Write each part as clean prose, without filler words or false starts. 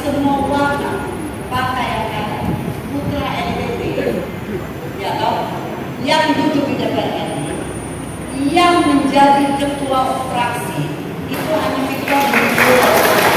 semua warna pakaian kata putra NTT, ya toh, yang duduk di DPR, yang menjadi ketua fraksi itu hanya Victor Bendoro.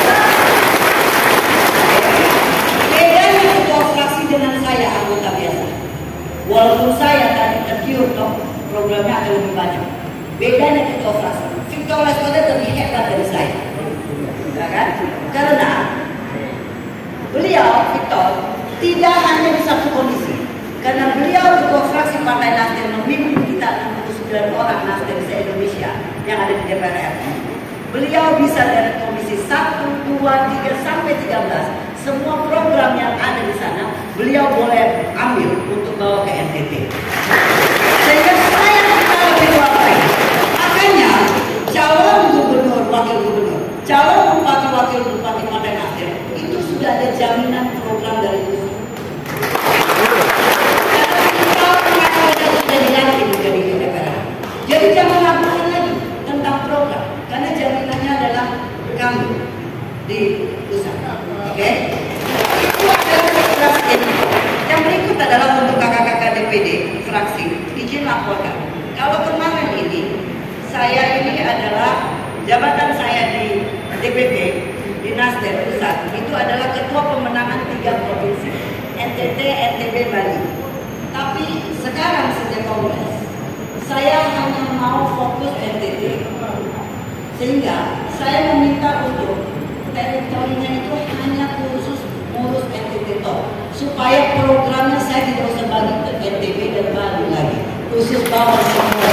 Bedanya ketua fraksi dengan saya anggota biasa. Walaupun saya tadi tergiur toh programnya akan lebih banyak. Bedanya ketua fraksi, Victor Leskoda lebih hebat dari saya, ya kan? Karena beliau Victor tidak hanya di satu komisi. Karena beliau ketua fraksi Partai Nasdem memimpin kita 69 orang Nasdem se-Indonesia yang ada di DPR RI. Beliau bisa dari komisi 1, 2, 3 sampai 13. Semua program yang ada di sana beliau boleh ambil untuk bawa ke NTT. Sehingga saya kita lebih kuat. Makanya calon gubernur, wakil gubernur, calon bupati, wakil bupati Partai Nasdem itu sudah ada jaminan program dari itu. Jadi jangan lakukan lagi tentang program, karena jaminannya adalah kami di pusat. Oke? Itu adalah sekelas ini. Yang berikut adalah untuk kakak-kakak DPD fraksi izin laporkan. Kalau kemarin ini saya ini adalah jabatan saya di DPD di Nasdem pusat itu adalah ketua pemenangan 3 provinsi NTT, NTB, Bali. Tapi sekarang sejak kongres saya hanya mau fokus NTT, sehingga saya meminta untuk teritorinya itu hanya khusus ngurus NTT toh, supaya programnya saya tidak usah bagi ke NTB dan Bali lagi, khusus bawa semua.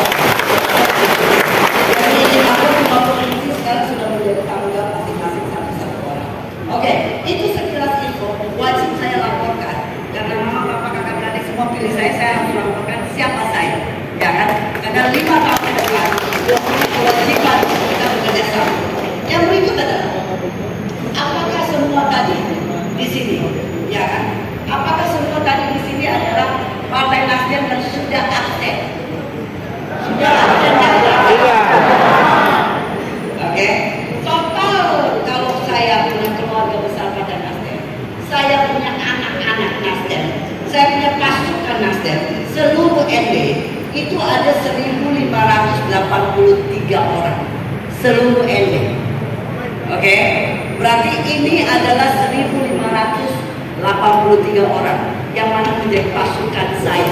Jadi aku cuma provinsi sekarang sudah menjadi tanggung jawab masing-masing satu orang. Oke, itu sekilas info wajib saya laporkan karena mama, papa, kakak, beradik semua pilih saya harus laporkan siapa saya. Ya kan? Karena 5 tahun ke depan kewajiban kita bekerja sama. Yang berikut adalah apakah semua tadi di sini, ya kan? Apakah semua tadi di sini adalah Partai Nasdem yang sudah aktif? Sudah aktif ya? Oke. Total kalau saya punya keluarga besar Partai Nasdem, saya punya anak-anak Nasdem, saya punya pasukan Nasdem, seluruh ND itu ada 1.583 orang seluruh ND. Oke, berarti ini adalah 1.583 orang yang mana menjadi pasukan saya.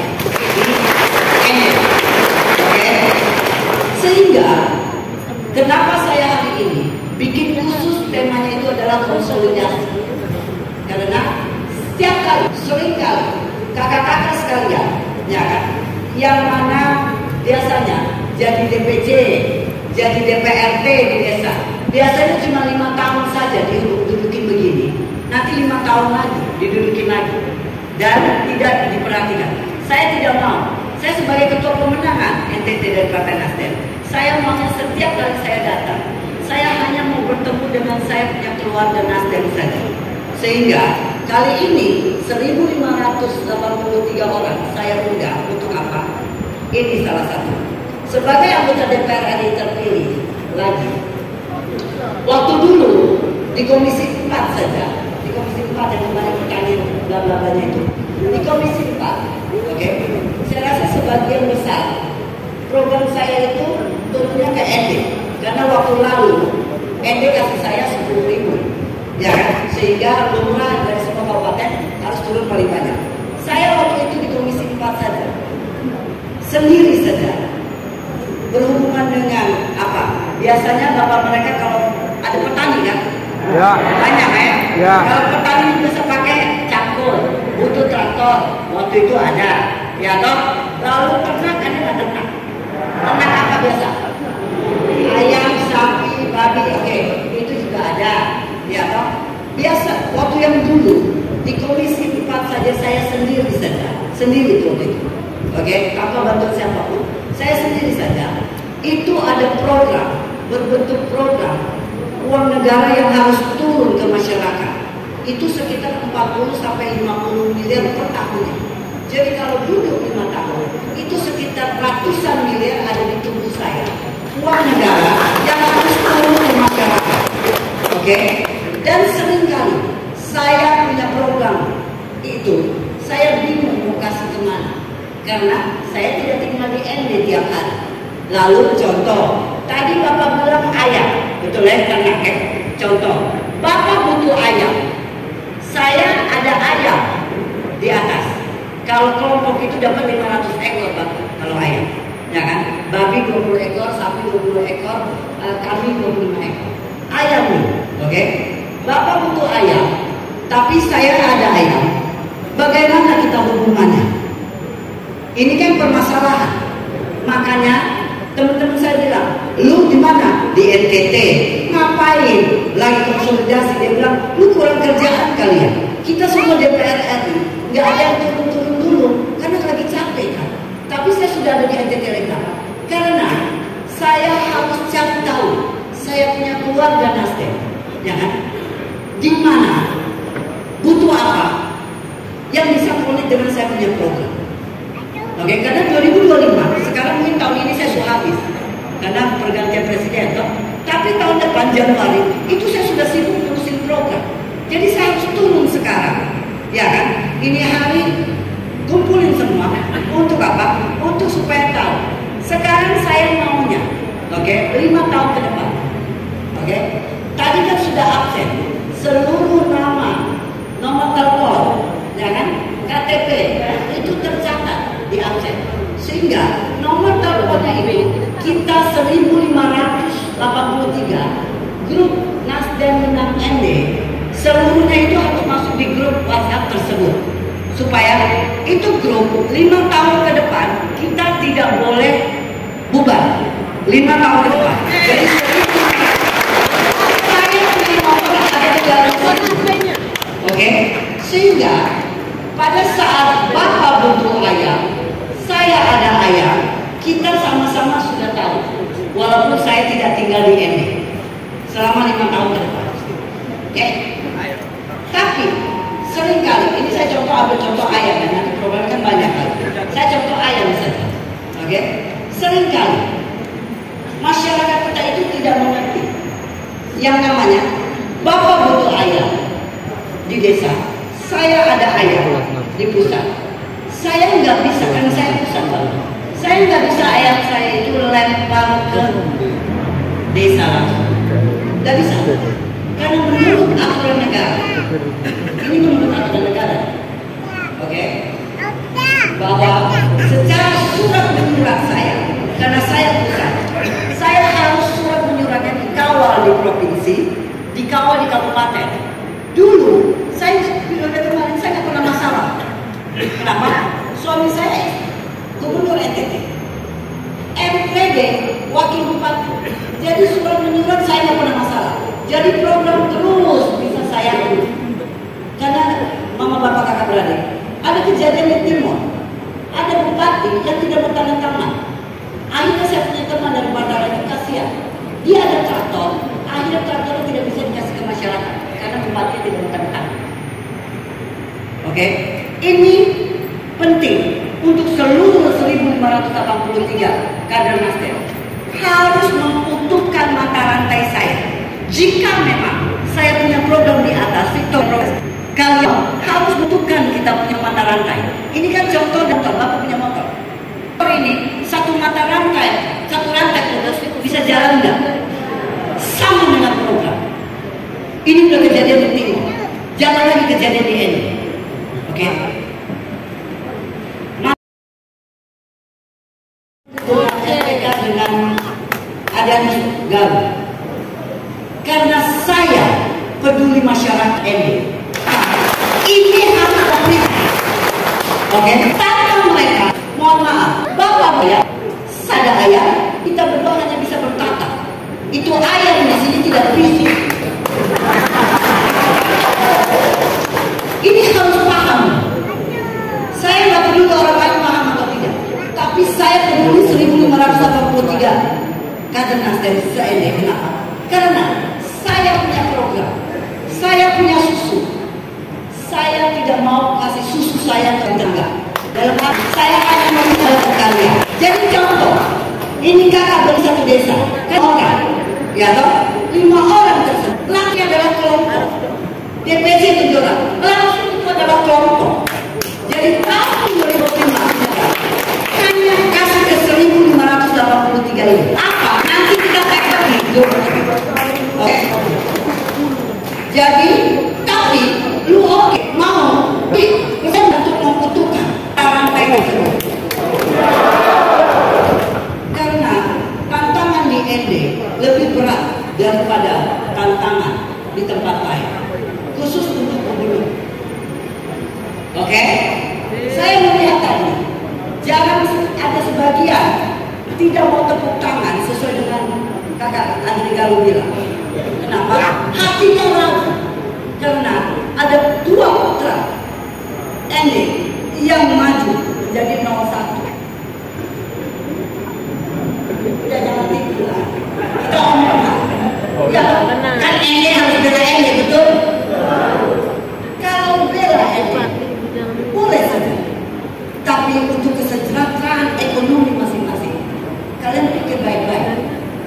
Ini ND. Oke, sehingga kenapa saya hari ini bikin khusus temanya itu adalah konsolidasi, karena setiap kali, sering kali kakak-kakak sekalian, ya kan, yang mana biasanya jadi DPC, jadi DPRT di desa, biasanya cuma 5 tahun saja didudukin begini, nanti 5 tahun lagi didudukin lagi dan tidak diperhatikan. Saya tidak mau. Saya sebagai ketua pemenangan NTT dan Partai Nasdem, saya maunya setiap kali saya datang, saya hanya mau bertemu dengan saya punya keluarga Nasdem saja. Sehingga kali ini 1.583 orang saya undang untuk apa? Ini salah satu. Sebagai anggota DPR RI terpilih lagi. Waktu dulu di Komisi 4 saja, di Komisi 4 yang kemarin pertanyaan bla-bla-blanya itu, di Komisi 4, oke, saya rasa sebagian besar program saya itu turunnya ke ND, karena waktu lalu ND kasih saya 10.000. Ya kan? Sehingga lurah dari semua kabupaten harus turun paling banyak. Saya waktu itu di Komisi 4 saja, sendiri saja, berhubungan dengan apa? Biasanya bapak mereka kalau ada petani kan, ya, banyak ya. Ya. Kalau petani bisa pakai cangkul, butuh traktor, waktu itu ada, ya toh. Lalu ternak kan ada ternak. Ternak apa biasa? Ayam, sapi, babi, oke, itu juga ada. Ya toh, biasa waktu yang dulu di Komisi 4 saja saya sendiri saja, sendiri waktu itu, oke, tanpa bantuan siapapun, saya sendiri saja. Itu ada program, berbentuk program uang negara yang harus turun ke masyarakat. Itu sekitar 40 sampai 50 miliar per tahun. Jadi kalau duduk 5 tahun, itu sekitar ratusan miliar ada di tubuh saya. Uang negara yang harus turun ke masyarakat, oke. Dan seringkali saya punya program itu, saya bingung mau kasih kemana, karena saya tidak tinggal di ND tiap hari. Lalu contoh, tadi Bapak bilang ayam, betul ya, karena contoh, Bapak butuh ayam, saya ada ayam di atas. Kalau kelompok itu dapat 500 ekor Bapak, kalau ayam, ya kan? Babi 20 ekor, sapi 20 ekor, kambing 25 ekor. Ayam nih, oke? Bapak butuh ayam, tapi saya ada ayam. Bagaimana kita hubungannya? Ini kan permasalahan. Makanya teman-teman saya bilang, lu di mana? Di NTT. Ngapain? Lagi konsolidasi. Dia bilang, lu kurang kerjaan kali ya. Kita semua DPR RI, nggak ada yang turun-turun dulu, karena lagi capek kan. Tapi saya sudah ada di NTT Legal. Karena saya harus cari tahu, saya punya keluarga Nasdem, ya kan? Di mana? Butuh apa? Yang bisa connect dengan saya punya program. Oke, karena 2025, sekarang mungkin tahun ini saya sudah habis karena pergantian presiden, toh. Tapi tahun depan Januari itu saya sudah sibuk ngurusin program. Jadi saya harus turun sekarang, ya kan? Ini hari kumpulin semua untuk apa? Untuk supaya tahu. Sekarang saya maunya, oke, 5 tahun ke depan, oke. Tadi kan sudah absen seluruh nama, nomor telepon, ya kan? KTP itu tercatat di absen, sehingga nomor teleponnya itu kita 1583 grup Nasdem Menang ND, seluruhnya itu harus masuk di grup WhatsApp tersebut, supaya itu grup 5 tahun ke depan kita tidak boleh bubar 5 tahun ke depan. Jadi saya punya nomor ada di dalam sana, oke, sehingga pada saat Bapak butuh ayam, saya ada ayam, kita sama-sama sudah tahu. Walaupun saya tidak tinggal di ND selama 5 tahun ke depan, oke. Tapi seringkali, ini saya ambil contoh ayam, dan nanti program kan banyak kali. Saya contoh ayam saja, oke. Seringkali masyarakat kita itu tidak mengerti yang namanya Bapak butuh ayam di desa. Saya ada ayam di pusat. Saya nggak bisa, karena saya pusat Bapak. Saya nggak bisa ayam saya itu lempar ke desa langsung. Nggak bisa. Karena menurut aturan negara, ini menurut aturan negara, oke, bahwa secara surat menyurat saya, karena saya pusat, saya harus surat menyuratnya dikawal di provinsi, dikawal di kabupaten. Dulu saya kemarin saya nggak pernah masalah. Kenapa? Suami saya gubernur NTT, MPD wakil bupati, jadi surat menyurat saya nggak pernah masalah. Jadi program terus bisa saya urus. Karena mama bapak kakak beradik, ada kejadian di Timur, ada bupati yang tidak bertanda-tangan. Akhirnya saya punya teman dari bandara itu kasihan, dia ada traktor, akhirnya traktornya tidak bisa dikasih ke masyarakat karena bupati tidak bertanda-tangan. Oke, ini penting untuk seluruh 1583 kader Nasdem harus membutuhkan mata rantai saya. Jika memang saya punya program di atas, Victor, kalian harus butuhkan kita punya mata rantai. Ini kan contoh dan Bapak punya motor. Ini satu mata rantai, satu rantai terus bisa jalan nggak? Sama dengan program. Ini udah kejadian di Timur, jangan lagi kejadian di ND. Oke? Dengan adanya Galuh, karena saya peduli masyarakat ND. Ini harus komitmen. Oke? Tanpa mereka, mohon maaf, Bapak ya, ada ayam, kita berdua hanya bisa berkata. Itu ayam di sini tidak berisi. Ini harus paham. Saya nggak peduli orang lain paham atau tidak, tapi saya peduli 1583 kader Nasdem se-ND. Kenapa? Karena saya punya program, saya punya susu. Saya tidak mau kasih susu saya ke tetangga. Dalam arti saya akan memberikan ke kalian. Jadi contoh, ini kakak dari satu desa, kan orang, ya toh, 5 orang tersebut. Laki adalah kelompok, DPC 700. lebih berat daripada tantangan di tempat lain, khusus untuk gubernur. Oke? Saya melihat tadi, jangan ada sebagian tidak mau tepuk tangan sesuai dengan kakak Andri Galuh bilang. Kenapa? Hatinya ragu. Karena ada dua putra Ende yang maju menjadi 01. Udah jangan tipu lah. Kita omong. Ya, kan Ende harus bela Ende, betul? Kalau bela Ende, boleh saja. Tapi untuk kesejahteraan ekonomi masing-masing, kalian pikir baik-baik.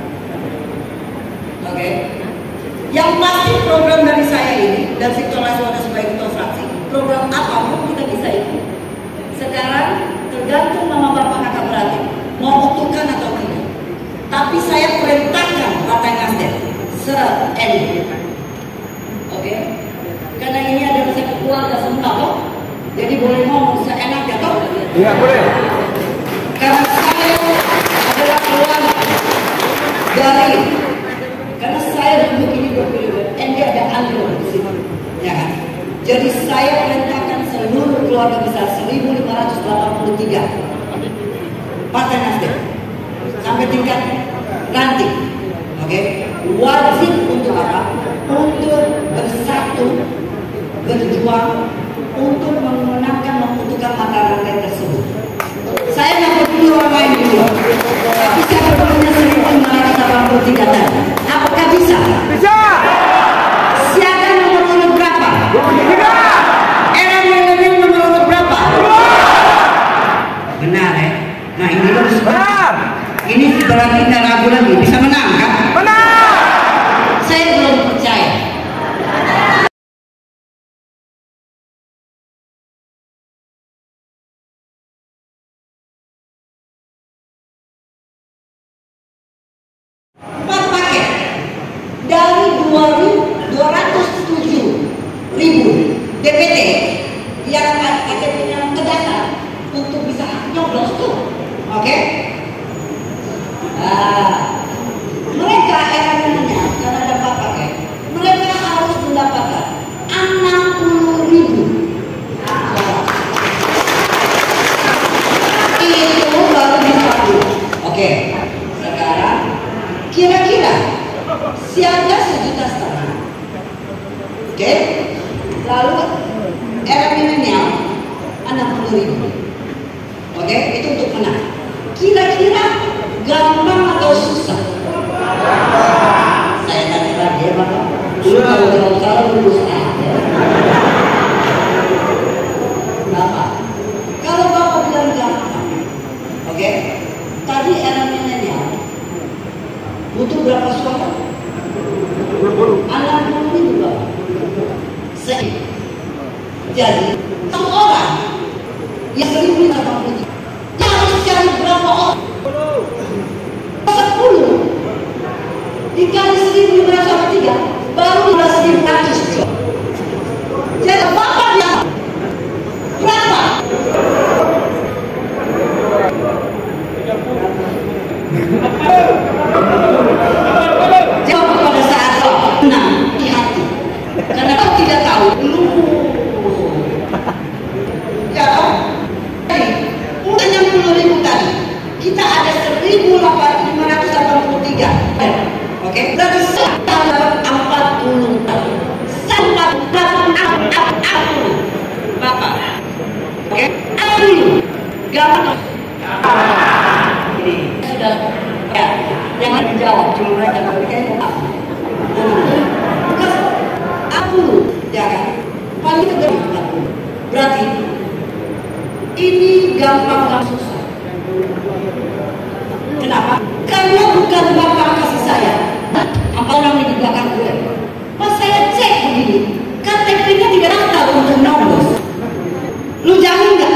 Oke? Yang pasti program dari saya ini, dan Victor Laswana sebagai ketua fraksi, program apapun kita bisa ikut. Sekarang tergantung mama bapak kakak beradik, mau utuhkan atau tidak. Tapi saya perintahkan Partai Nasdem se-Ende. Oke? Karena ini adalah satu keluarga semua toh. Jadi boleh ngomong seenaknya toh? Iya boleh. Karena saya adalah keluarga dari, karena saya duduk ini berpilihan, Ende ada andil di sini, ya kan? Jadi saya perintahkan seluruh keluarga besar 1583 Partai Nasdem sampai tingkat ranting, oke? Wajib untuk apa? Untuk bersatu, berjuang untuk memenangkan, membutuhkan mata rantai tersebut. Saya nggak peduli orang lain dulu, tapi saya peduli 1583 tadi. Apakah bisa? Bisa. Siapa nomor urut berapa? 23. Era milenial nomor urut berapa? 2. Benar ya? Nah ini harus Benar. Ini berarti nggak ragu lagi, bisa menang kan? Benar. Saya belum percaya. Dari 207.000 DPT yang akhirnya terdaftar untuk bisa nyoblos tuh, oke? Mereka eranya karena dapat pakai, mereka harus mendapatkan 60.000. Itu baru bisa. Oke, sekarang kira-kira siaga 1,5 juta. Oke? Lalu era milenial 60.000. Oke? Itu untuk menang. Kira-kira gampang atau susah? Saya tanya lagi ya Bapak. Dulu kalau salah lulus aja. Bapak, kalau Bapak bilang gampang, oke? Tadi era milenial butuh berapa suara? 60.000 Bapak. Jadi satu orang yang 1.083 harus cari berapa orang? 10 dikali 1.503 baru 15.100 juta. Jadi Bapak bilang berapa? Jawab pada saat kau menang di hati, karena kau tidak tahu ya kan? Jadi udah 60.000 tadi, kita ada 1.583, oke? Berarti saya 40 tahun, sampai 40 Bapak, oke? 40 gampang. Ini sudah ya, jangan dijawab, cuma mereka berkata bukan aku, ya kan? Paling itu 40. Berarti ini gampang susah. Kenapa? Karena bukan Bapak kasih saya, apa orang di belakang gue. Pas saya cek begini, KTP-nya tidak daftar untuk nomor. Lu jamin nggak?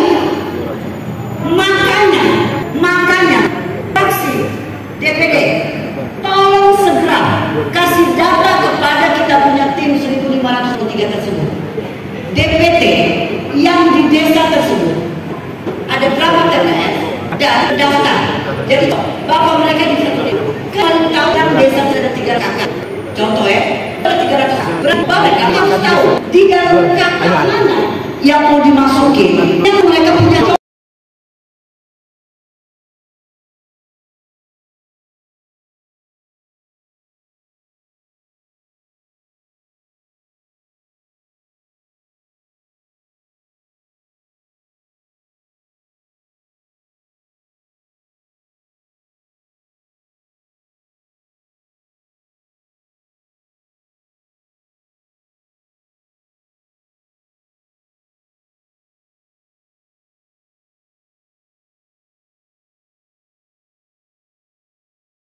Makanya, fraksi DPD, tolong segera kasih data kepada kita punya tim 1.503 tersebut. DPT yang di desa tersebut ada berapa TPS dan daftar. Jadi Bapak mereka bisa tulis. Kalau tahu kan desa kakak. Contoh ya, 300 berat banget kan harus tahu di dalam kakak mana yang mau dimasukin, yang mereka punya